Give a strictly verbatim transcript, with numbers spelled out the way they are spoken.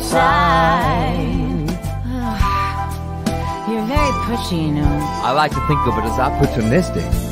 outside. You're very pushy, you know. I like to think of it as opportunistic.